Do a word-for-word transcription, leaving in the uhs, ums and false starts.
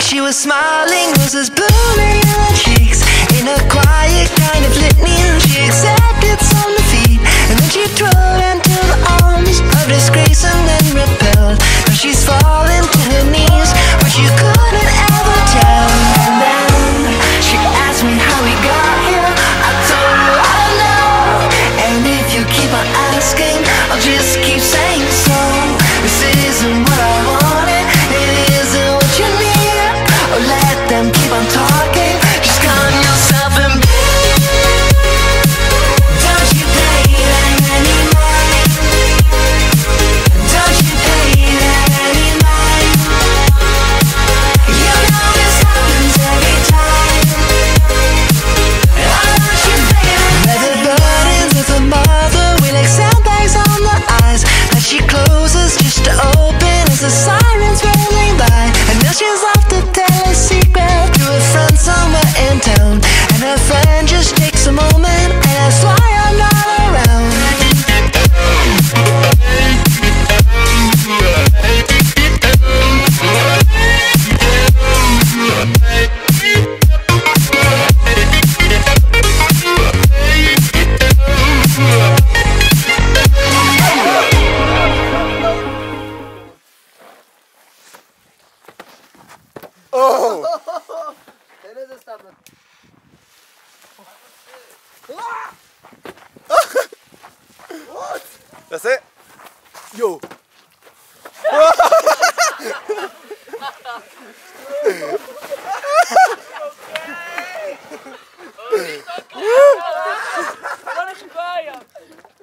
she was smiling, roses blooming in her cheeks. In a quiet kind of litany, she accepted some defeat, and then she drove into the arms of disgrace and then repelled. Now she's fallen to her knees, but you couldn't ever tell. And then she asked me how we got here. I told her I don't know, and if you keep on asking, I'll just keep saying so. This isn't what I wanted, it isn't what you need. Oh, let them keep on talking, just calm yourself and breathe. Don't you pay them any mind? Don't you pay them any mind? You know this happens every time. Oh, don't you pay them. Leather burdens with a mother, we like sandbags on the eyes that she closes just to open as the sirens rolling by. And now she's off to tell a secret to a friend somewhere in town, and her friend just takes a moment and asks why I'm not around. Oh! What? That's it? Yo!